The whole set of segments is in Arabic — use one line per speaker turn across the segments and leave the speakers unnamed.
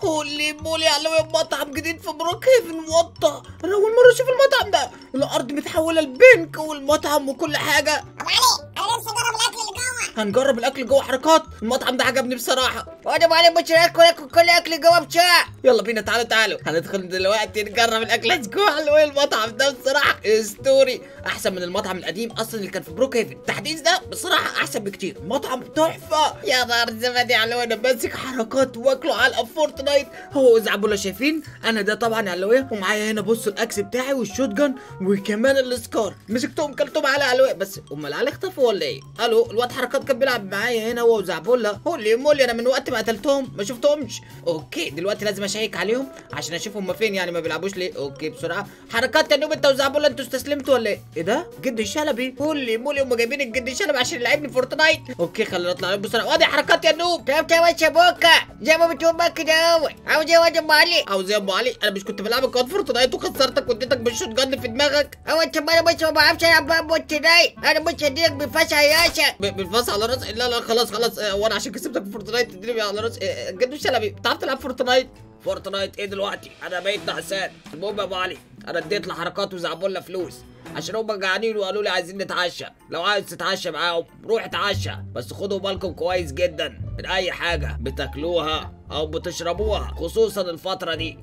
هولي مولي علوي، مطعم جديد في بروكهيفن. وطة، انا اول مره اشوف المطعم ده. الارض متحوله لبنك والمطعم وكل حاجه.
ابو علي انا نفسي اجرب الاكل اللي جوه.
هنجرب الاكل جوه. حركات المطعم ده عجبني بصراحه.
وانا ابو علي مش هاكل كل اكل جوه بتاع.
يلا بينا، تعالوا هندخل دلوقتي نجرب الاكل. ليتس جو. علوي المطعم ده بصراحه اسطوري، احسن من المطعم القديم اصلا اللي كان في بروكهيفن. التحديث ده بصراحه احسن بكتير. مطعم تحفه. يا نهار زبادي علوي، انا ماسك حركات واكله علقه فورتنايت هو وزعبوله. شايفين انا ده طبعا علوي، ومعايا هنا بصوا الاكس بتاعي والشوت جن وكمان السكار. مسكتهم كلتهم على علوي. بس امال العيال اختفوا ولا ايه؟ الو، الواد حركات كان بيلعب معايا هنا هو وزعبوله. هولي مولي، انا من وقت ما قتلتهم ما شفتهمش. اوكي دلوقتي لازم اشيك عليهم عشان اشوف هم فين، يعني ما بيلعبوش ليه. اوكي بسرعه. حركات يا نوب، انت وزعبوله انتوا استسلمتوا ولا ايه؟ ايه ده؟ جد الشلبي. هولي مولي، هم جايبين الجد الشلبي عشان يلعبني فورتنايت. اوكي خلينا نطلع عليهم بسرعه. وادي حركات يا نوب.
طب يا بوكا زي ما بتقول بقى كده اهو. عاوز ايه يا ابو علي؟
عاوز ايه يا ابو علي؟ انا مش كنت بلعبك واد فورتنايت وخسرتك واديتك بالشوت جن في دماغك؟
هو انت ما انا بس ما بعرفش العب بقى فورتنايت. انا مش هديلك بفسحه يا اسا.
بالفاس على راسي. لا خلاص وانا عشان كسبتك في فورتنايت تدريبي على راسي. جد الشلبي، بتعرف تلعب فورتنايت ايه دلوقتي؟ انا بقيت نعسان. المهم يا ابو علي، انا اديت لحركات وزعبولة فلوس عشان هم جعانين وقالوا لي عايزين نتعشى. لو عايز تتعشى معاهم روح اتعشى، بس خدوا بالكم كويس جدا من اي حاجه بتاكلوها او بتشربوها، خصوصا الفتره دي.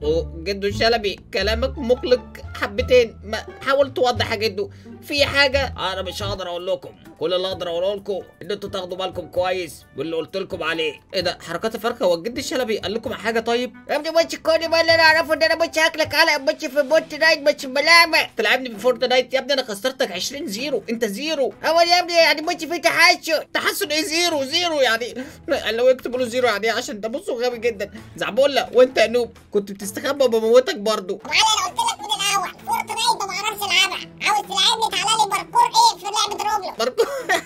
جدو الشلبي كلامك مقلق حبتين، ما حاول توضح يا جدو. في حاجه انا مش هقدر اقول لكم. كل اللي اقدر اقوله لكم ان انتوا تاخدوا بالكم كويس باللي قلت لكم عليه. ايه ده؟ حركات الفرخه. هو الجد الشلبي قال لكم حاجه؟ طيب
يا ابني مش كل ما اللي انا اعرفه ان انا مش هاكلك علقه مش في فورتنايت مش بلعبك.
تلعبني في فورتنايت يا ابني؟ انا خسرتك 20 زيرو، انت زيرو.
هو يا ابني يعني مش في
تحسن ايه؟ زيرو يعني. لو يكتبوا له زيرو يعني عشان ده بصوا غبي جدا. زعبولة وانت يا نوب كنت بتستخبى وبموتك برضه.
ابو علي انا قلت لك من الاول فورتنايت ما بعرفش العبها. عاوز تلعبني تعالى لي باركور ايه في لعبه روبلوكس.
باركور.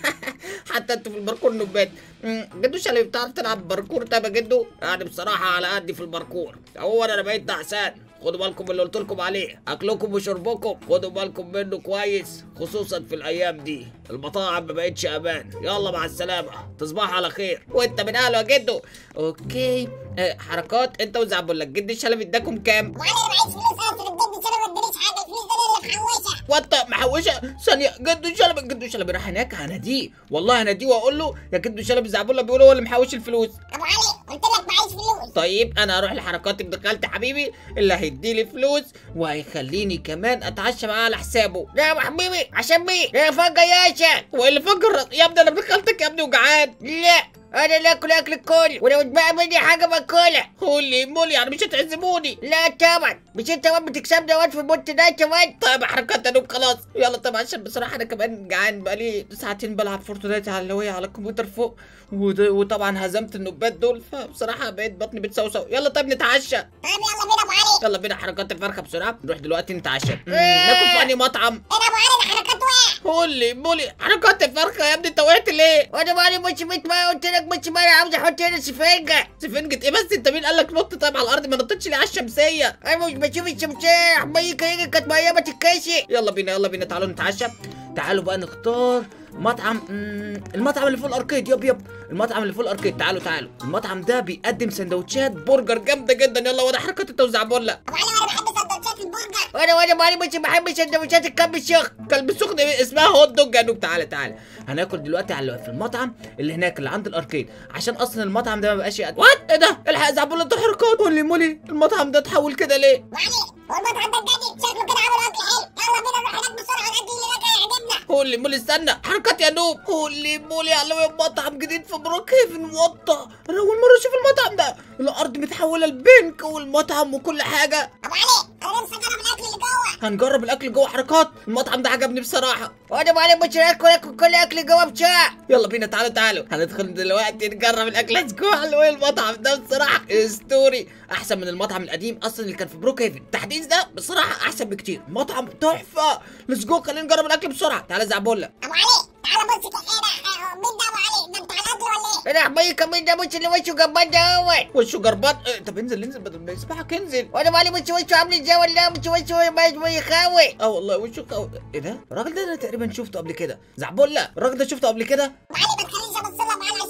حتى انتوا في الباركور نوبات. جدو شلبي بتعرف تلعب باركور؟ طيب يا جدو يعني بصراحه على قدي في الباركور. عموما انا بقيت نعسان. خدوا بالكم من اللي قلت لكم عليه. اكلكم وشربكم خدوا بالكم منه كويس، خصوصا في الايام دي المطاعم ما بقتش امان. يلا مع السلامه، تصبحوا على خير. وانت من اهله يا جدو. اوكي حركات انت وزعبولة، الجد الشلبي اداكم كام؟
ابو علي انا معيش فلوس اصلا. الجد الشلبي ما ادانيش حاجه. الفلوس دي اللي محوشه.
وانت محوشه ثانيه. جدو الشلبي راح هناك هناديه، والله هناديه واقول له يا جدو الشلبي زعبولة بيقول هو اللي محوش الفلوس.
ابو علي قلت لك معيش فلوس.
طيب انا هروح لحركات ابن خالتي حبيبي اللي هيديلي فلوس وهيخليني كمان اتعشى معاه على حسابه.
لا يا حبيبي عشان مين؟ لا فجأة يا اسا.
هو اللي فجر يا ابني؟ انا ابن خالتك يا ابني وجعان.
لا انا لا اكل الكل، ولو اتبقى مني حاجه باكلها.
هولي مولي، يعني مش هتعزموني؟
لا طبعا، مش انت واد بتكسبني واد في فورتنايت واد.
طيب حركات يا نوب خلاص يلا. طب عشان بصراحه انا كمان جعان، بقالي ساعتين بلعب فورتنايت على اللي هي على الكمبيوتر فوق، وطبعا هزمت النوبات دول، فبصراحه بقيت بطني بتسوسو. يلا طيب نتعشى.
طيب يلا بينا ابو علي.
يلا بينا حركات الفرخه بسرعه. نروح دلوقتي نتعشى. ناكل في انهي مطعم؟
ايه ده ابو علي؟ ده حركات وقع.
هولي مولي، حركات الفرخه يا ابني انت وقعت ليه؟
وانا مالي مش ما قلت لك مش ما انا عاوز احط هنا سفنجه.
سفنجة ايه بس؟ انت مين قال لك نط طيب على الارض؟ ما نطيتش ليه على الشمسيه؟
انا مش بشوف الشمسيه. حميك هيجي كانت ميه ما تتكشي.
يلا بينا تعالوا نتعشى. تعالوا بقى نختار مطعم. المطعم اللي فوق الاركيد. يب المطعم اللي فوق الاركيد. تعالوا المطعم ده بيقدم سندوتشات برجر جامده جدا. يلا وانا حركات انت وزعبولة.
ابو علي انا بحب سندوتشات البرجر.
وانا مالي مش بحب سندوتشات الكلب السخن.
كلب السخن اسمها هوت دوج يا نوب. تعالى هناكل دلوقتي في المطعم اللي هناك اللي عند الاركيد، عشان اصلا المطعم ده ما بقاش وات. ايه ده؟ الحق زعبولة انت حركات. هولي مولي، المطعم ده اتحول كده ليه؟
ابو علي هو المطعم ده بجد شكله كده عامل اكل حلو. يلا بينا نروح هناك بسرعه وناكل اللي هناك هيعجبنا.
هولي مولي استنى. حركات يا نوب. هولي مولي علوي، مطعم جديد في بروكهيفن. وطة، انا اول مره اشوف المطعم ده. الارض متحوله لبنك والمطعم وكل حاجه.
ابو علي انا نفسي اجرب الاكل اللي جوه.
هنجرب الاكل جوه. حركات المطعم ده عجبني بصراحه.
وانا مالي مش هاكل كل اكل جوه بتاع.
يلا بينا تعالوا هندخل دلوقتي نجرب الاكل. ليتس جو. علوي المطعم ده بصراحه اسطوري، احسن من المطعم القديم اصلا اللي كان في بروكهيفن. التحديث ده بصراحه احسن بكتير. مطعم تحفه. ليتس جو، خلينا نجرب الاكل بسرعه. تعالى زعبولة.
ابو علي تعالى بص كده. ايه ده؟ مين ده ابو علي؟ ده انت على الاكل ولا ايه؟
انا حميك مين ده مش اللي وشه جنبان ده اهوت.
وشه جربان. طب انزل بدل ما يسبحك انزل.
وانا مالي مش وشه عامل ازاي ولا مش وشه ما يخاوي.
والله وشه ايه ده؟ الراجل ده انا تقريبا شفته قبل كده. زعبولة الراجل ده شفته قبل كده.
ابو علي ما تخلينيش ابص له ابو علي عشان شكله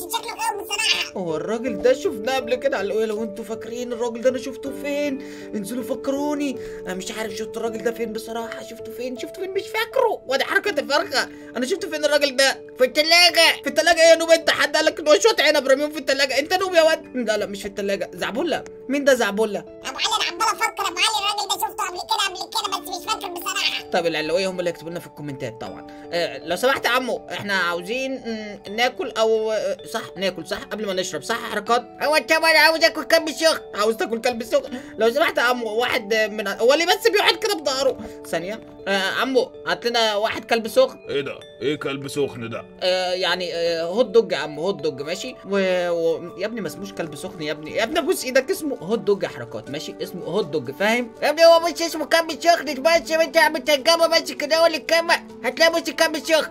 قوي بصراحه.
هو الراجل ده شفناه قبل كده على القوية، لو انتوا فاكرين الراجل ده انا شفته فين؟ انزلوا فكروني، انا مش عارف شفت الراجل ده فين بصراحة. شفته فين مش فاكره. وادي حركة الفرخة، انا شفته فين الراجل ده؟
في التلاجة.
في التلاجة ايه يا نوب؟ انت حد قالك ان هو شوية عنب راميهم في التلاجة؟ انت نوب يا واد. لا مش في التلاجة. زعبولة، مين ده زعبولة؟
ابو علي انا عمال افكر يا ابو علي، الراجل ده شفته قبل كده بس مش فاكر بصراحه.
طب العلوية هم اللي يكتبوا لنا في الكومنتات طبعا. لو سمحت يا عمو، احنا عاوزين ناكل او صح ناكل صح قبل ما نشرب صح يا حركات؟
هو طبعا عاوز اكل كلب سخن.
عاوز تاكل كلب سخن؟ لو سمحت يا عمو، واحد من هو اللي بس بيقعد كده بظهره ثانية. عمو هات لنا واحد كلب سخن.
ايه ده؟ ايه كلب سخن ده؟
يعني هوت دوج يا عم، هوت دوج ماشي. يا ابني ما اسموش كلب سخن يا ابني، ابوس ايدك، اسمه هوت دوج يا حركات ماشي، اسمه هوت دوج فاهم؟
يا ابني هو مش اسمه كلب سخن بس انت عم ترجمه بس كده هو اللي الكلمة هتلاقي مش كلب سخن.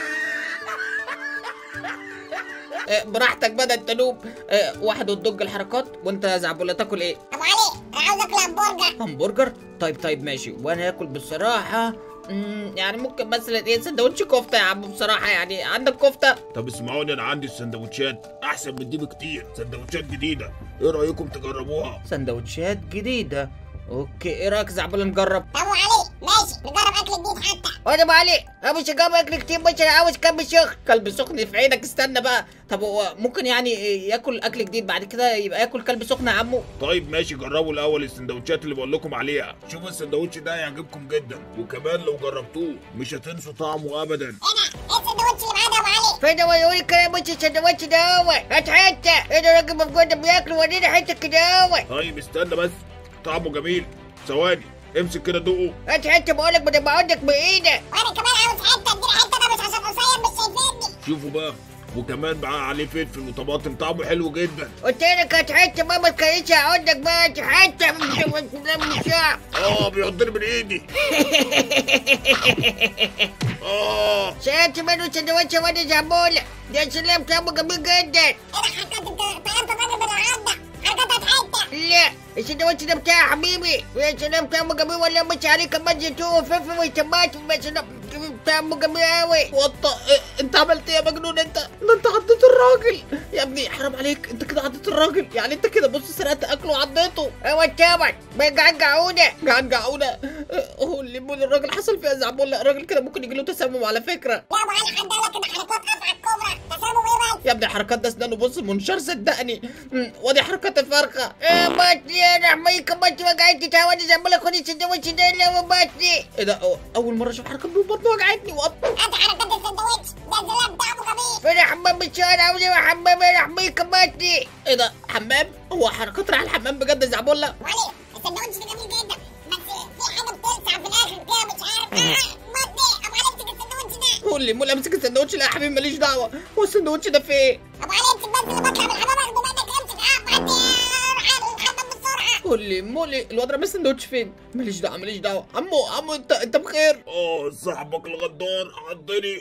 براحتك بقى انت نوب. واحد هوت دوج الحركات. وانت يا زعبولة تاكل ايه؟
ابو علي انا عاوز اكل همبرجر.
همبرجر؟ طيب ماشي. وانا اكل بصراحة يعني ممكن مثلا ايه سندوتش كفتة يا عم بصراحة. يعني عندك كفتة؟
طب اسمعوني، انا عندي السندوتشات احسن من دي بكتير، سندوتشات جديده، ايه رايكم تجربوها؟
سندوتشات جديدة؟ اوكي، ايه رايك يا زعبولة نجرب؟
ابو علي ماشي نجرب اكل جديد حتى.
وانا ابو علي انا مش هجرب اكل كتير بس انا عاوز كلب سخن.
كلب سخن في عينك، استنى بقى. طب هو ممكن يعني ياكل اكل جديد بعد كده يبقى ياكل كلب سخن يا عمو؟
طيب ماشي، جربوا الاول السندوتشات اللي بقول لكم عليها، شوفوا السندوتش ده هيعجبكم جدا، وكمان لو جربتوه مش هتنسوا طعمه ابدا.
ايه السندوتش اللي معانا يا ابو علي؟
فين هو يقول الكلام مش السندوتش ده هو؟ هات حتة. ايه ده الراجل موجود بياكل ورينا حتة كده هو.
طيب استنى بس، طعمه جميل، ثواني امسك كده دوقه.
هات حتة بقولك بدل ما اقعدك بايدك.
وانا كمان عاوز حته، اديني حته ده مش عشان قصير مش شايفيني.
شوفوا بقى، وكمان معاه عليه فلفل وطماطم، طعمه حلو جدا.
قلت لك هات حتة ماما كانتش هقعدك بقى. هات حتة مش
بيحضر من ايدي.
سألت منه سندوتش وانا زعبولة. يا سلام طعمه جميل جدا.
ايه ده حركات؟ انت طيرت الراجل بالعرض ده. حركات هات حته.
لا السندوتش ده بتاعي حبيبي. يا سلام طعمه جميل والله، مش عليه كمان زيتون وفلفل وطماطم. بس طعمه جميل قوي.
وطا انت عملت ايه يا مجنون انت؟ ده انت عضيت الراجل يا ابني، حرام عليك، انت كده عضيت الراجل. يعني انت كده بص سرقت اكله وعضيته.
هو طبعا بيجعجعونا.
جعجعونا. هو اللي بيقول الراجل حصل فيها زعبولة. الراجل كده ممكن يجي له تسمم على فكرة.
يا ابو علي حد قال لك ان حركات افعى الكبرى؟ تسمم ايه بس؟
يا ابني حركات ده اسنانه بص منشار صدقني. ودي حركات الفرخة.
بطني يا رحميك، بطني وجعتني. تعالى زعبولة خد السندوتش ده اللي هو بطني.
ايه ده؟ اول مرة اشوف حركات بطني وجعتني.
هات حركات السندوتش ده، زلاب طعمه جميل.
فين حمام الشارع؟ عاوز ايه حمام يا رحميك بطني.
ايه ده حمام؟ هو حركات رايح الحمام بجد يا زعبولة؟
ابو علي السندوتش ده جميل جدا بس في حاجه بتلسع في الاخر كده مش عارف. بطني. ابو علي امسك السندوتش ده.
قول لي مولي امسك السندوتش. لا يا حبيبي ماليش دعوة. هو السندوتش ده في ايه؟
ابو علي امسك بس اللي بطلع من الحمام اخده منك. امسك بطني. روح على الحمام بسرعه.
قول لي مولي الواد رمى السندوتش فين؟ ماليش دعوة. عمو انت بخير؟
صاحبك الغدار عضني.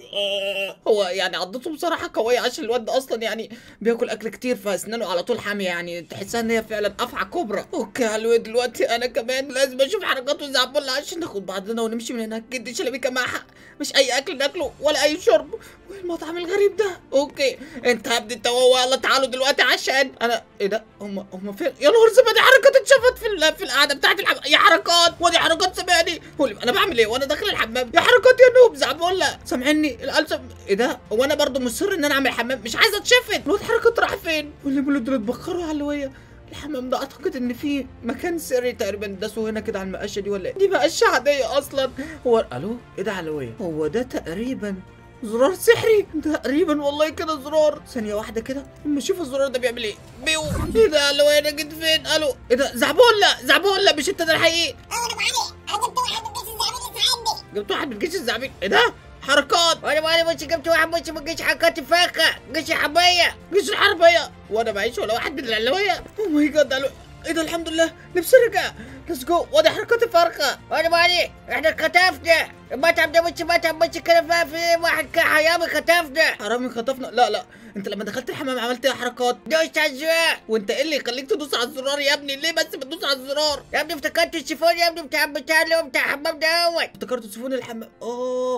هو يعني عضته بصراحة قوية عشان الواد ده اصلا يعني بياكل اكل كتير فاسنانه على طول حامية، يعني تحسها ان هي فعلا افعى كبرى. اوكي يا الواد دلوقتي انا كمان لازم اشوف حركاته زعبولة عشان ناخد بعضنا ونمشي من هناك. جدي شلبيكا معاه حق، مش اي اكل ناكله ولا اي شرب. وايه المطعم الغريب ده؟ اوكي انت يا ابني انت وهو يلا تعالوا دلوقتي عشان انا ايه ده؟ هم فين؟ يا نهار زبادي حركات اتشافت في القعده بتاعت الحمام. يا حركات ودي حركات سامعني. قولي انا بعمل ايه وانا داخل الحمام؟ يا حركات يا نوب زعبولة سامعني الالسم. ايه ده؟ هو انا برضه مصر ان انا اعمل حمام؟ مش عايزه اتشفت. الواد حركات راح فين؟ واللي بيقولوا دول اتبخروا على الهويه. الحمام ده اعتقد ان في مكان سري تقريبا داسوا هنا كده على المقشه دي ولا ايه؟ دي مقشه عاديه اصلا. هو الو ايه ده علويه؟ هو ده تقريبا زرار سحري تقريبا والله كده زرار. ثانية واحدة كده اما اشوف الزرار ده بيعمل ايه. بيو ايه ده؟ الو انا جيت فين؟ الو ايه ده؟ زعبولة مش انت ده الحقيقي؟
انا ابو علي انا جبت واحد من الجيش الزعبيل يساعدني.
جبت واحد من الجيش الزعبيل؟ ايه ده؟ حركات
وانا مالي بس جبت واحد بس من جيش حركات الفاخة. جيش الحربية.
جيش الحربية وانا معيش ولا واحد من العلوية. اوه ماي جاد ايه ده؟ الحمد لله نفسي رجع. ليتس جو. وادي حركات الفرخة.
وانا مالي احنا اتخطفنا. المطعم ده مش مطعم بس كده في واحد حرامي خطفنا.
حرامي خطفنا؟ لا انت لما دخلت الحمام عملت ايه حركات؟
دوست على الزرار.
وانت ايه اللي يخليك تدوس على الزرار يا ابني؟ ليه بس بتدوس على الزرار؟
يا ابني افتكرت السيفون يا ابني بتاع اللي هو بتاع الحمام ده.
افتكرت سيفون الحمام.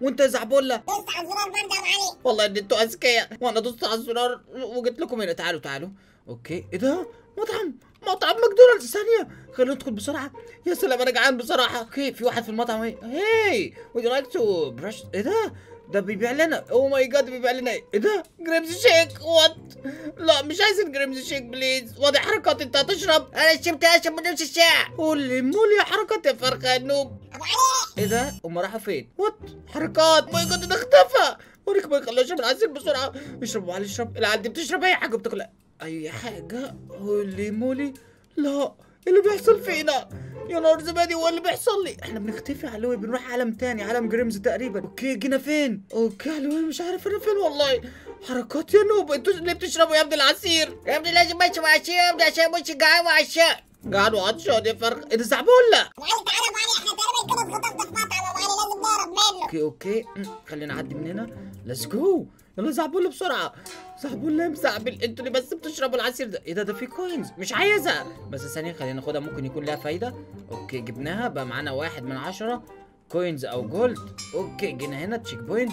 وانت يا زعبولة
دوست على الزرار برضه يا ابو علي.
والله ان انتوا اذكياء، وانا دوست على الزرار وجيت لكم هنا. تعالوا تعالوا. اوكي ايه ده؟ مطعم ماكدونالدز. ثانية خلينا ندخل بسرعة. يا سلام انا جعان بصراحة. اوكي في واحد في المطعم اهي. هاي وود يو لايك تو برش. ايه ده بيبيع لنا. اوه ماي جاد بيبيع لنا ايه ده؟ جريمز شيك. وات؟ لا مش عايزين جريمز شيك بليز. واضح حركات انت هتشرب.
انا شربت اشرب من نص الساعة.
قولي مولي يا حركات يا فرخة يا نوب.
ابو علي
ايه ده؟ هما راحوا فين؟ وات؟ حركات ماي جاد ده اختفى. وريك ما يخلوش من العصير بسرعة. اشرب علي اشرب. العيال دي بتشرب اي حاجة بتاكل اي حاجة. هولي مولي. لا اللي بيحصل فينا يا نهار زبادي. هو اللي بيحصل لي احنا بنختفي علوي، بنروح عالم تاني، عالم جريمز تقريبا. اوكي جينا فين؟ اوكي علوي مش عارف انا فين والله. حركات يا نوب. انتوا ليه بتشربوا يا ابني العصير؟
يا ابني لازم اشرب عصير يا ابني عشان مش جعان وعشان.
قاعد وعطشان يا فرخ. ايه ده زعبولة؟
ابو علي تعالى ابو علي، احنا تقريبا كده اتخطفنا في مطعم ابو علي، لازم نهرب منه.
اوكي خلينا نعدي من هنا. ليتس جو. يلا زعبولة بسرعة. زعبولة مزعبل. انتوا اللي بس بتشربوا العصير ده. ايه ده في كوينز مش عايزها. بس ثانية خلينا ناخدها ممكن يكون لها فايدة. اوكي جبناها بقى معانا 1 من 10 كوينز او جولد. اوكي جينا هنا تشيك بوينت.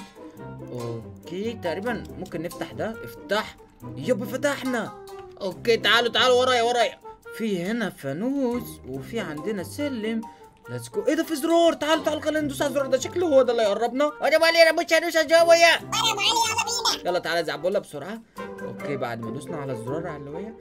اوكي تقريبا ممكن نفتح ده. افتح. يب فتحنا. اوكي تعالوا ورايا. في هنا فانوس وفي عندنا سلم. ليتس جو. ايه ده في زرار. تعالوا خلينا ندوس على الزرار ده. شكله هو ده اللي يقربنا.
انا مالي انا مش هدوس الزاوية.
ابو علي يلا بينا.
يلا تعالى زعبولة بسرعة. اوكي بعد ما دوسنا على الزرار علوية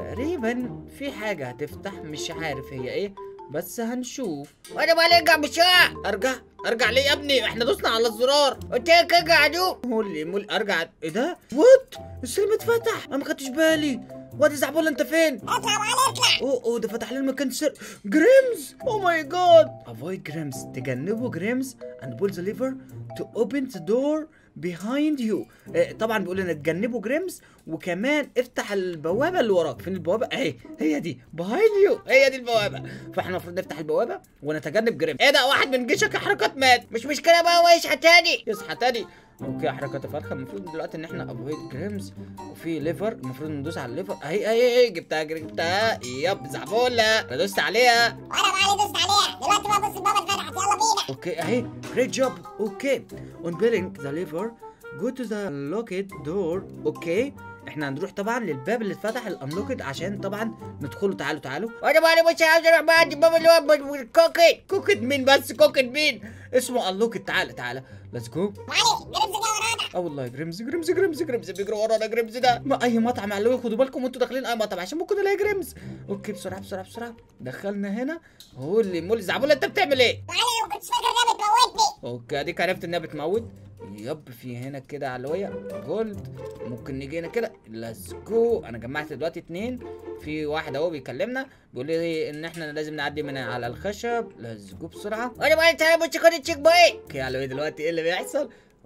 تقريبا في حاجة هتفتح. مش عارف هي ايه بس هنشوف.
انا مالي ارجع بسرعة.
ارجع ليه يا ابني؟ احنا دوسنا على الزرار.
قلت لك ارجع دوب.
مول ارجع. ايه ده؟ وات؟ السلم اتفتح. انا ما خدتش بالي. وادي زعبولة انت فين؟
اطلع ابو علي اطلع.
اوه ده فتح لنا مكان سر. جريمز. او ماي جاد. افويد جريمز. تجنبوا جريمز and pull the lever to open the door behind you. طبعا بيقول لنا تجنبوا جريمز وكمان افتح البوابه اللي وراك. فين البوابه؟ اهي هي دي behind you. هي دي البوابه. فاحنا المفروض نفتح البوابه ونتجنب جريمز. ايه ده؟ واحد من جيشك يا حركات مات.
مش مشكلة بقى هو يصحى تاني.
يصحى تاني. اوكي يا حركات الفرخه. المفروض دلوقتي ان احنا افويد جريمز وفي ليفر المفروض ندوس على الليفر. اهي جبتها. يب زعبولة انا دوست عليها.
وانا ابو علي دوست عليها دلوقتي بقى. بص الباب اتفتحت يلا بينا.
اوكي اهي جريت جوب. اوكي on pulling the lever go to the locked door. اوكي احنا هنروح طبعا للباب اللي اتفتح الانلوكد عشان طبعا ندخله. تعالوا
انا مالي مش عاوز اروح بعد الباب اللي هو الكوكي.
كوكد مين بس؟ كوكد مين؟ اسمه انلوكد. تعالى ليتس جو.
ابو علي جريمز جاي ورانا.
والله جريمز بيجروا ورانا. جريمز ده ما اي مطعم علوي. خدوا بالكم وانتوا داخلين اي مطعم عشان ممكن نلاقي جريمز. اوكي بسرعه دخلنا هنا. هولي مولي زعبولة انت بتعمل ايه؟
ابو علي ما كنتش فاكر انها بتموتني.
اوكي اديك عرفت انها بتموت. يب في هنا كده علوية جولد. ممكن نيجي هنا كده. ليتس جو. انا جمعت دلوقتي 2. في واحد اهو بيكلمنا بيقول لي ان احنا لازم نعدي من على الخشب. ليتس جو بسرعه.
انا مالي تعالى مش خد التشيك بوينت.
اوكي علوية دلوقتي ايه اللي بيحصل؟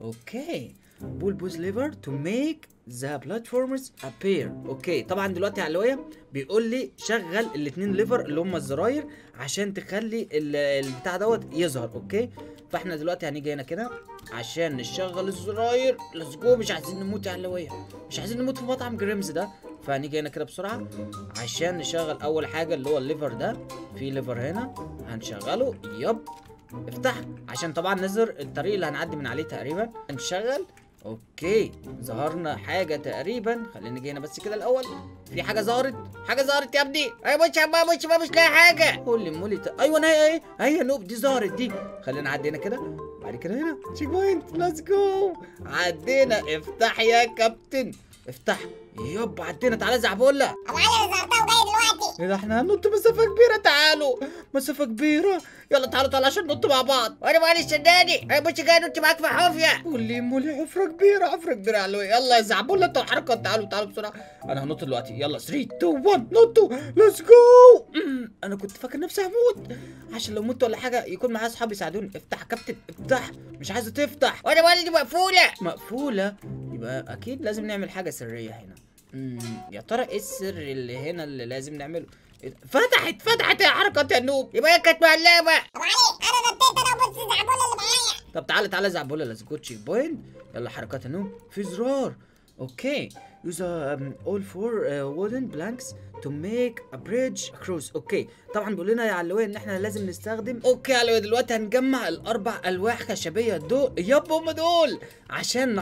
اوكي بول بوز ليفر تو ميك ذا بلاتفورمز ابير. اوكي طبعا دلوقتي علوية بيقول لي شغل الاثنين ليفر اللي هم الزراير عشان تخلي البتاع دوت يظهر. اوكي فاحنا دلوقتي هنيجي هنا كده عشان نشغل الزراير. ليتس جو. مش عايزين نموت يا علوية. مش عايزين نموت في مطعم جريمز ده. فهنيجي هنا كده بسرعة عشان نشغل اول حاجة اللي هو الليفر ده. في ليفر هنا هنشغله. يب افتح عشان طبعا نظهر الطريق اللي هنعدي من عليه تقريبا. هنشغل. اوكي ظهرنا حاجة تقريبا. خلينا نيجي هنا بس كده الاول. في حاجة ظهرت يا ابني.
انا مش لاقي حاجة.
هولي مولي ايوه هي نوب دي ظهرت دي. خلينا نعدي هنا كده. بعد كده هنا تشيك بوينت. ليتس جو. عدينا. افتح يا كابتن افتح. يب عدينا. تعالى زعبولة.
ابو علي انا ظهرتها وجاي دلوقتي.
ايه ده؟ احنا هننط مسافة كبيرة. تعالوا مسافة كبيرة. يلا تعالوا عشان ننط مع بعض.
وانا مالي استناني. انا مش جاي انط معاك في حافية.
قولي مولي حفرة كبيرة علوي. يلا يا زعبولة انتوا الحركة. تعالوا بسرعة. انا هنط دلوقتي. يلا 3 2 1 نطوا. ليتس جو. انا كنت فاكر نفسي هموت عشان لو مت ولا حاجة يكون معايا اصحابي يساعدوني. افتح يا كابتن افتح. مش عايزة تفتح.
وانا مالي دي مقفولة.
يبقى اكيد لازم نعمل حاجة سرية هنا. يا ترى ايه السر اللي هنا اللي لازم نعمله؟ فتحت يا حركات يا نوب.
يبقى هي كانت معلمة.
ابو علي انا نطيت انا وبص الزعبولة اللي معايا.
طب تعالى زعبولة. ليتس جو تشيك بوينت. يلا حركات يا نوب. في زرار اوكي use all four wooden planks to make a bridge across. اوكي طبعا بيقول لنا يا علوية ان احنا لازم نستخدم. اوكي يا علوية دلوقتي هنجمع الاربع الواح خشبيه دول. يب هم دول عشان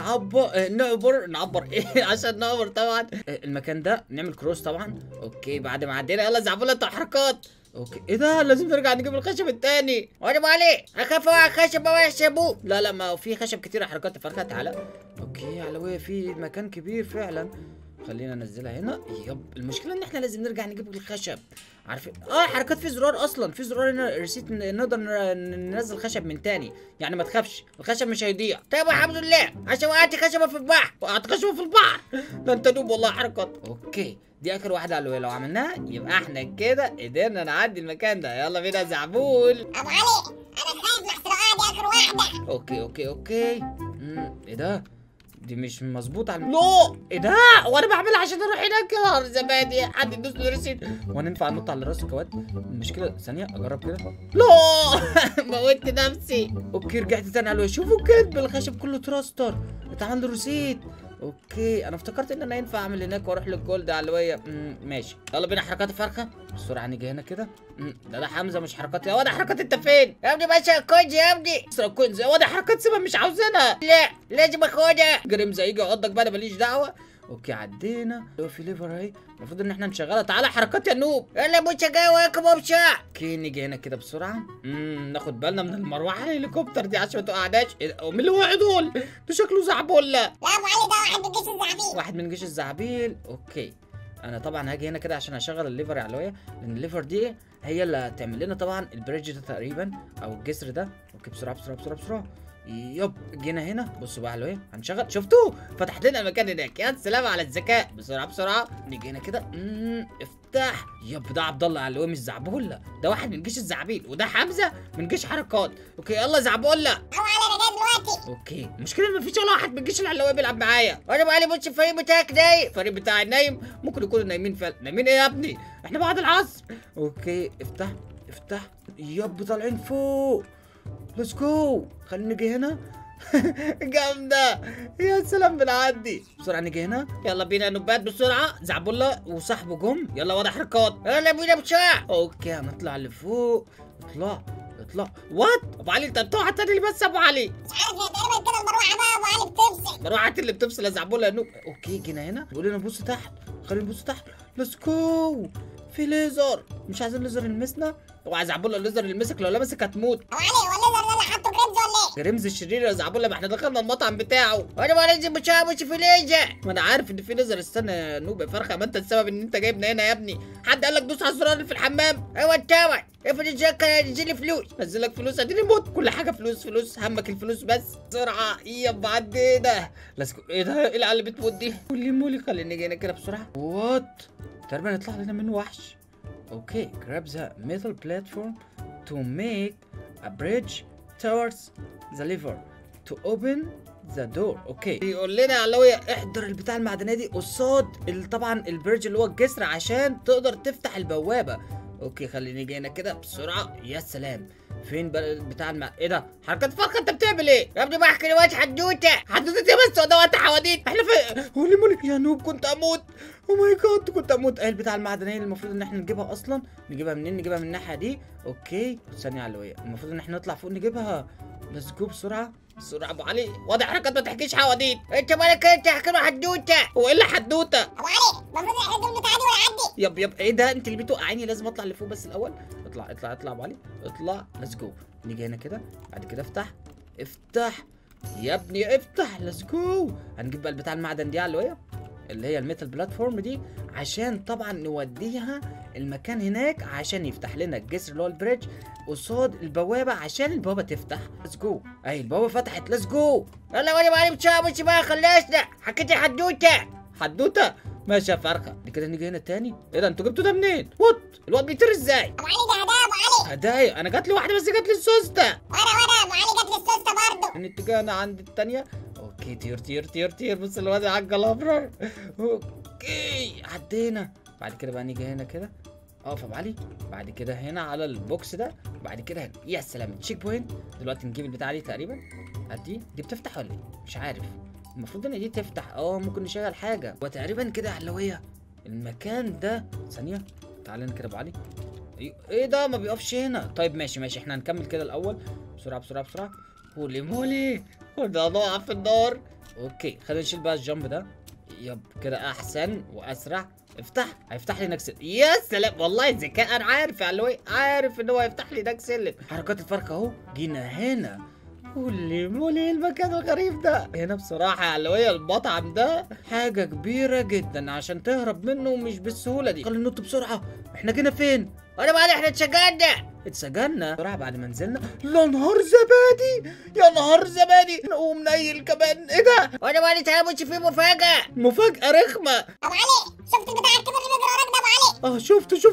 نعبر ايه عشان نعبر طبعا المكان ده، نعمل كروس طبعا. اوكي بعد ما عدينا يلا زعبولة انت حركات. اوكي ايه ده لازم نرجع نجيب الخشب التاني.
وانا مالي اخاف اوقع خشب ويحسبوه.
لا لا ما في خشب كتير حركات فرخه. تعالى. اوكي يا علوية في مكان كبير فعلا، خلينا ننزلها هنا. يب المشكله ان احنا لازم نرجع نجيب الخشب. عارفين حركات في زرار اصلا، في زرار هنا ريسيت نقدر ننزل خشب من تاني، يعني ما تخافش الخشب مش هيضيع.
طيب الحمد لله عشان وقعت خشبه في البحر.
وقعت خشبه في البحر ده انت دوب والله حركات. اوكي دي اخر واحده علوية، لو عملناها يبقى احنا كده قدرنا نعدي المكان ده. يلا بينا يا زعبول.
ابو علي انا خايف لحسن وقع دي اخر واحده.
اوكي ايه ده؟ دي مش مظبوطه على لا ايه ده؟ وانا بعملها عشان اروح هناك يا زبادي. حد يدوس له ريسيت. وانا ينفع انط على راس الكواد؟ المشكله ثانيه اجرب كده. لا موتت نفسي. اوكي رجعت تاني على شوفوا كده الخشب كله تراستر اتعمل له ريسيت. اوكي انا افتكرت ان انا ينفع اعمل هناك واروح للجولد علوية. ماشي يلا بينا حركات الفرخه بسرعه. نيجي هنا كده. ده حمزه مش حركات. يا واد حركات انت فين
يا ابني بس الكوينز يا ابني.
اسرق كوينز يا واد حركات سيبها مش عاوزينها.
لا لازم اخدها.
جريمز هيجي يقعدك بقى انا ماليش دعوه. اوكي عدينا. لو في ليفر اهي المفروض ان احنا نشغلها. تعالى حركات يا نوب.
يلا مش جاي وراكم وبسرعه.
اوكي نيجي هنا كده بسرعه. ناخد بالنا من المروحه الهليكوبتر دي عشان ما تقعناش. مين اللي وقع دول؟ ده شكله زعبله.
لا ابو علي ده واحد من جيش الزعابيل.
واحد من جيش الزعابيل. اوكي انا طبعا هاجي هنا كده عشان اشغل الليفر يا علوية، لان الليفر دي هي اللي هتعمل لنا طبعا البريدج ده تقريبا او الجسر ده. اوكي بسرعه. يب جينا هنا. بصوا بقى علوية هنشغل. شفتوه فتحت لنا المكان هناك. يا سلام على الذكاء. بسرعه نيجي هنا كده. افتح. يب ده عبد الله علوية مش زعبولة، ده واحد من جيش الزعابيل، وده حمزه من جيش حركات. اوكي يلا زعبولة.
ابو علي انا جاي دلوقتي.
اوكي المشكله ان مفيش ولا واحد من جيش العلوية بيلعب معايا.
وانا مالي بص الفريق بتاعك نايم.
الفريق بتاعي نايم. ممكن يكونوا نايمين فعلا. نايمين ايه يا ابني؟ احنا بعد العصر. اوكي افتح. يب طالعين فوق. ليتس جو. خلينا نيجي هنا. جامده يا سلام. بنعدي بسرعه. نيجي هنا يلا بينا نبات بسرعه. زعبولة وصاحبه جم. يلا وضع حركات.
يلا بينا بسرعه.
اوكي هنطلع لفوق. اطلع. وات ابو علي انت بتقع تاني بس ابو علي.
مش عارف هي تقريبا كده المروحه بقى ابو علي بتفصل.
مروحه اللي بتفصل يا زعبولة يا نوب. اوكي جينا هنا بيقول لنا بص تحت. خلينا نبص تحت. ليتس جو. في ليزر. مش عايزين ليزر يلمسنا. اوعى زعبولة الليزر يلمسك، لو لمسك هتموت.
ابو علي هو الليزر ده اللي حاطه جريمز ولا ايه؟
جريمز الشرير يا زعبولة، ما احنا دخلنا المطعم بتاعه.
وانا ما لازم بسرعه مش في ليزر.
ما انا عارف ان في ليزر. استنى يا نوب يا فرخه، ما انت السبب ان انت جايبنا هنا يا ابني. حد قال لك دوس على الزرار اللي في الحمام؟
ايوه طبعا. افرض الزكاه هينزل لي فلوس.
نزل لك فلوس اديني موت. كل حاجه فلوس همك الفلوس بس. بسرعه يابا عدينا. ايه ده؟ ايه العيال اللي بتموت دي؟ مولي خلينا نيجي هنا كده بسرعه. وات تقريبا يطلع لنا منه وحش. اوكي grab the metal platform to make a bridge towards the lever to open the door. اوكي بيقول لنا يا علوية احضر البتاع المعدنيه دي قصاد طبعا البرج اللي هو الجسر عشان تقدر تفتح البوابه. اوكي خليني نيجي هنا كده بسرعه. يا سلام. فين بقى بتاع ايه ده؟ حركات فرخه انت بتعمل ايه؟
يا ابني بحكي دلوقتي حدوته
ايه بس؟ ده وقت حواديت. احنا في مولي يا نوب كنت اموت. او ماي جاد كنت اموت. ايه البتاع المعدنيه اللي المفروض ان احنا نجيبها اصلا؟ نجيبها منين؟ نجيبها من الناحيه دي. اوكي ثانيه علوية المفروض ان احنا نطلع فوق نجيبها. ليتس جو بسرعه ابو علي. واضح حركات ما تحكيش حواديت.
انت مالك انت تحكي له حدوته.
هو ايه اللي حدوته؟
ابو علي المفروض احنا دول بتعدي ولا عدي؟
يب ايه ده؟ انت اللي بتوقعيني. لازم اطلع لفوق بس الاول. اطلع ابو علي اطلع. ليتس جو. نيجي هنا كده بعد كده افتح يا ابني افتح. ليتس جو. هنجيب بقى البتاع المعدن دي علوية اللي هي الميتال بلاتفورم دي عشان طبعا نوديها المكان هناك عشان يفتح لنا الجسر اللي هو البريدج قصاد البوابه عشان البوابه تفتح. ليتس جو. اهي البوابه فتحت. ليتس جو.
يلا وانا معلم مش بقى خلصنا. حكيت
حدوته ماشي يا فرخه. دي كده نيجي هنا تاني. ايه ده انتوا جبتوا ده منين؟ وات الواد بيطير ازاي؟
ابو علي ده هدايا ابو علي.
هدايا؟ انا جات لي واحده بس جات لي السوسته.
وانا ابو علي جات لي السوسته برضه.
من اتجاهنا عند التانيه. اوكي طير. بص الواد على الجلابرر. اوكي عدينا. بعد كده بقى نيجي هنا كده اقف يا ابو علي. بعد كده هنا على البوكس ده. بعد كده هنا. يا سلام تشيك بوينت. دلوقتي نجيب البتاعه دي تقريبا. دي بتفتح ولا ايه؟ مش عارف. المفروض ان دي تفتح. ممكن نشغل حاجه وتقريبا كده يا علويه المكان ده. ثانيه تعالى كده ابو علي. ايه ده ما بيقفش هنا. طيب ماشي احنا هنكمل كده الاول بسرعه. هولي مولي ده ضاع في النار. اوكي خلينا نشيل بقى الجامب ده. يب كده احسن واسرع. هيفتح لي نكسل. يا سلام والله ذكاء. انا عارف يا علوي، عارف ان هو هيفتح لي نكسل سلم. حركات الفرق اهو. جينا هنا. هولي مولي المكان الغريب ده. هنا بصراحة يا علوية المطعم ده حاجة كبيرة جدا عشان تهرب منه مش بالسهولة دي. خلينا ننط بسرعة. احنا جينا فين؟
وانا بعد احنا
اتسجلنا بسرعة بعد ما نزلنا. لا نهار زبادي، يا نهار زبادي. نقوم نيل كمان. ايه ده؟
وانا بعد تعالى بص في مفاجأة
رخمة.
ابو علي شفت البتاع الكبير اللي بيجري وراك ده ابو علي؟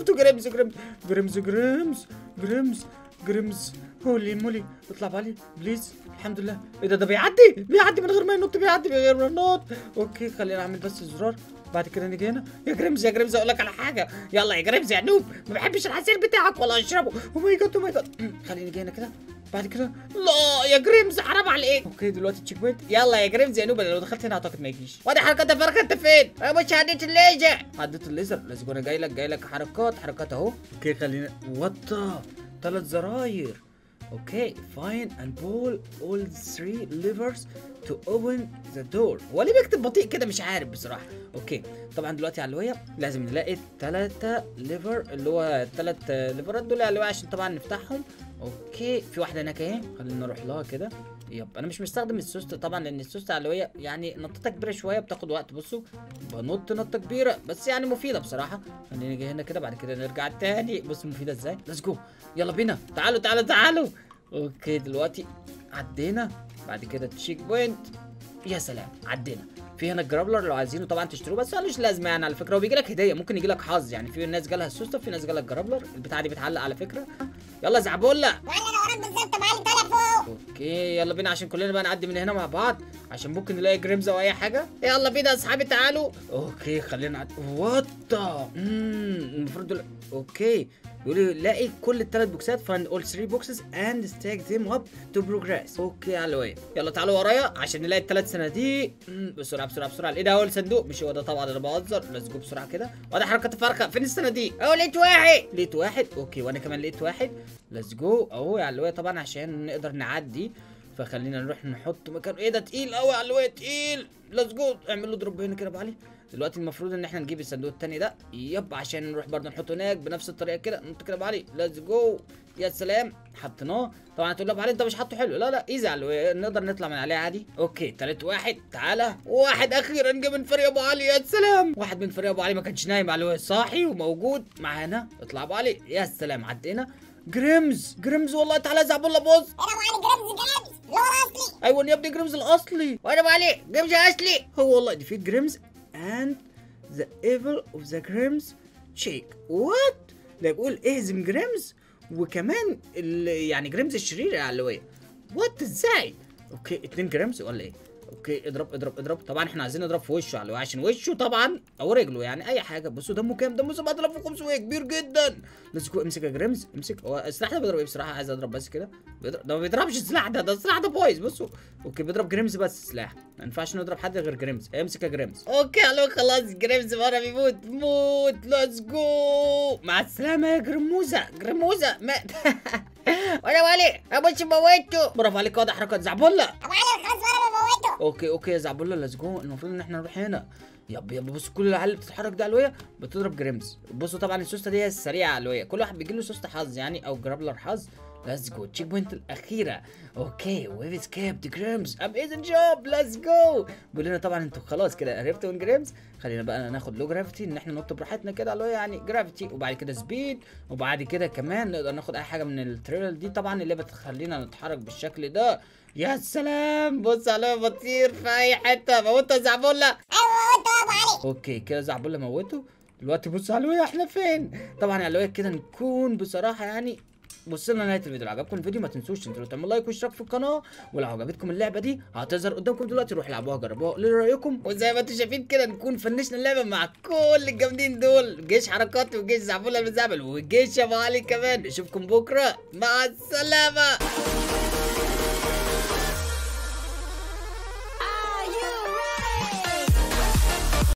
شفته. جريمز. هولي مولي اطلع بالي بليز. الحمد لله. ايه ده بيعدي من غير ما ينط. اوكي خلينا اعمل بس الزرار. بعد كده نيجي هنا. يا جريمز اقول لك على حاجه. يلا يا جريمز يا نوب، ما بحبش العصير بتاعك ولا اشربه. او ماي جاد. خلينا نيجي هنا كده. بعد كده لا يا جريمز حرام عليك. اوكي دلوقتي تشيك بوينت. يلا يا جريمز يا نوب، انا لو دخلت هنا اعتقد ما يجيش. وادي حركات الفرخه. انت فين؟
انا مش عديت الليزر.
لازم انا جاي لك حركات اهو. اوكي خلينا وطا 3 زراير. اوكي فاين اند بول all 3 levers to open the door. هو ليه بيكتب بطيء كده مش عارف بصراحه. اوكي طبعا دلوقتي يا علويه لازم نلاقي 3 ليفر اللي هو 3 ليفرات دول يا علويه عشان طبعا نفتحهم. اوكي في واحده هناك اهي. خلينا نروح لها كده. يب انا مش مستخدم السوست طبعا لان السوست يا علويه يعني نطتها كبيره شويه بتاخد وقت. بصوا بنط نطه كبيره بس يعني مفيده بصراحه. خلينا نيجي هنا كده بعد كده نرجع تاني. بصوا مفيده ازاي. ليتس جو يلا بينا. تعالوا. اوكي دلوقتي عدينا. بعد كده تشيك بوينت. يا سلام عدينا. في هنا الجرابلر لو عايزينه طبعا تشتروه بس ملوش لازمه يعني على فكره. وبيجي لك هديه ممكن يجي لك حظ يعني. في ناس جالها السوسته في ناس جالها الجرابلر. البتاعه دي بتعلق على فكره. يلا زعبوله.
وانا وراك بالظبط ابو علي. طالع فوق.
اوكي يلا بينا عشان كلنا بقى نعدي من هنا مع بعض عشان ممكن نلاقي جريمز او اي حاجه. يلا بينا يا اصحابي تعالوا. اوكي خلينا نعدي. المفروض اوكي يقول لي لاقي كل ال3 بوكسات. find all 3 boxes and stack them up to progress. اوكي يا علوية يلا تعالوا ورايا عشان نلاقي ال3 صناديق. بسرعه. ايه ده اول صندوق؟ مش هو ده طبعا انا بهزر. ليتس جو بسرعه كده. وادي حركات الفرخه. فين الصناديق؟
لقيت
واحد. اوكي وانا كمان لقيت واحد. ليتس جو اهو يا علوية طبعا عشان نقدر نعدي. فخلينا نروح نحط مكان. ايه ده تقيل قوي يا علوية تقيل. ليتس جو اعمل له دروب هنا كده ابو علي. دلوقتي المفروض ان احنا نجيب الصندوق التاني ده. يب عشان نروح برضه نحطه هناك بنفس الطريقه كده. نحط كده ابو علي. ليتس جو. يا سلام حطيناه. طبعا هتقول له ابو علي انت مش حاطه حلو. لا ايزي نقدر نطلع من عليه عادي. اوكي تالت واحد. تعالى واحد اخيرا جه من فريق ابو علي. يا سلام واحد من فريق ابو علي ما كانش نايم على صاحي وموجود معانا. اطلع ابو علي. يا سلام عدينا. جريمز والله. تعالى زعبولة بص.
انا ابو علي جريمز اللي هو الاصلي.
ايوه يا ابني جريمز الاصلي.
وانا ابو علي جريمز اصلي.
هو والله دي في جريمز and the evil of the Grimm's shake. what ده بيقول اهزم جريمز وكمان يعني جريمز الشرير يا علوية. وات ازاي؟ اوكي 2 جريمز ولا ايه؟ اوكي اضرب. طبعا احنا عايزين نضرب في وشه علوية عشان وشه طبعا او رجله يعني اي حاجه. بصوا دمه كام؟ دمه 7500 كبير جدا. ليتس جو. امسك يا جريمز امسك. هو السلاح ده بيضرب ايه بصراحه؟ عايز اضرب بس كده. ده ما بيضربش السلاح ده السلاح ده بايظ. بصوا اوكي بيضرب جريمز بس سلاح. ما ينفعش نضرب حد غير جريمز. امسك يا جريمز. اوكي علوية خلاص جريمز مره بيموت. ليتس جو. مع السلامه يا جرموزه مات.
وانا ابو علي ابص موته.
برافو عليك. واضح حركات زعبولة.
ابو علي خلاص وانا بموته.
اوكي يا زعبولة ليتس جو. المفروض ان احنا نروح هنا. يب بصوا كل العيال اللي بتتحرك دي علوية بتضرب جريمز. بصوا طبعا السوسته دي السريعه علوية. كل واحد بيجي له سوسته حظ يعني او جرابلر حظ. ليتس جو. تشيك بوينت الاخيره. اوكي ويف اسكيب ذا جريمز اميزنج جوب. ليتس جو. بيقول لنا طبعا انتوا خلاص كده عرفتوا من جريمز. خلينا بقى ناخد لو جرافيتي ان احنا ننط براحتنا كده علوية يعني جرافيتي. وبعد كده سبيد. وبعد كده كمان نقدر ناخد اي حاجه من التريلر دي طبعا اللي بتخلينا نتحرك بالشكل ده. يا سلام بص عليا بطير في اي حته. موته زعبولة.
ايوه موته ابو علي.
اوكي كده زعبولة موته. دلوقتي بص علوية احنا فين. طبعا علوية كده نكون بصراحه يعني وصلنا لنهايه الفيديو. لو عجبكم الفيديو ما تنسوش انتوا تعملوا لايك واشتراك في القناه. ولو عجبتكم اللعبه دي هتظهر قدامكم دلوقتي روحوا العبوها جربوها قولوا لي رايكم. وزي ما انتم شايفين كده نكون فنشنا اللعبه مع كل الجامدين دول. جيش حركات وجيش زعبولة المزعبل وجيش ابو علي كمان. نشوفكم بكره مع السلامه.